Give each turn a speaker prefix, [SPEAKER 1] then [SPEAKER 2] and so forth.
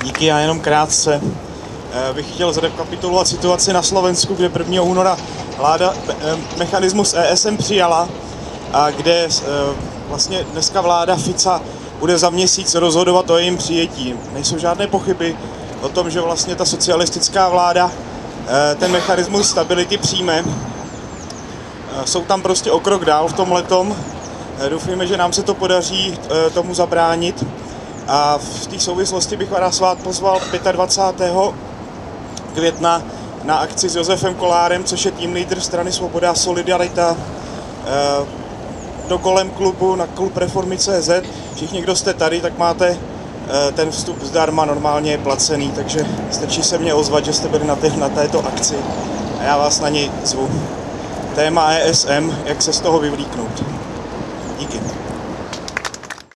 [SPEAKER 1] Díky, já jenom krátce bych chtěl zrekapitulovat situaci na Slovensku, kde 1. února vláda mechanismus ESM přijala a kde vlastně dneska vláda Fica bude za měsíc rozhodovat o jejím přijetí. Nejsou žádné pochyby o tom, že vlastně ta socialistická vláda ten mechanismus stability přijme. Jsou tam prostě o krok dál v tomhletom. Doufejme, že nám se to podaří tomu zabránit. A v té souvislosti bych vás pozval 25. května na akci s Josefem Kollárem, což je tým lídr strany Svoboda a Solidarita, do kolem klubu na klub Reformy.cz. Všichni, kdo jste tady, tak máte ten vstup zdarma, normálně je placený, takže stačí se mě ozvat, že jste byli na této akci a já vás na něj zvu. Téma ESM, jak se z toho vyvlíknout. Díky.